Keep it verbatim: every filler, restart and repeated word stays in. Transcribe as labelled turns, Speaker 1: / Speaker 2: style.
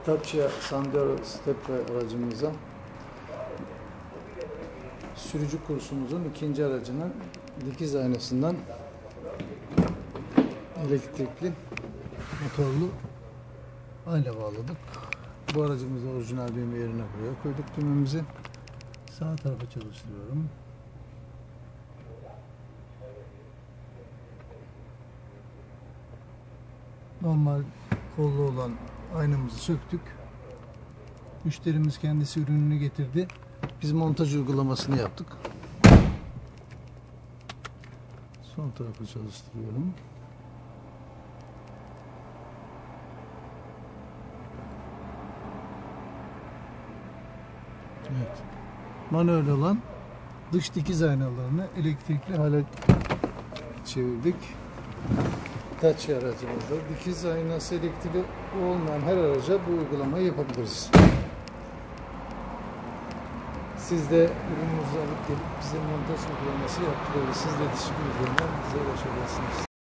Speaker 1: Dacia Sandero Stepway aracımıza sürücü kursumuzun ikinci aracının dikiz aynasından elektrikli motorlu ayna bağladık. Bu aracımızda orijinal düğme yerine buraya koyduk düğmemizi. Sağ tarafa çalıştırıyorum. Normal kollu olan aynamızı söktük. Müşterimiz kendisi ürününü getirdi. Biz montaj uygulamasını yaptık. Son tarafı çalıştırıyorum. Evet. Manuel olan dış dikiz aynalarını elektrikli hale çevirdik. Dacia aracımızda dikiz aynası elektrikli olmayan her araca bu uygulamayı yapabiliriz. Siz de ürününüzü alıp gelip bize montaj uygulaması yaptırabilirsiniz. İletişim üzerinden bize ulaşabilirsiniz.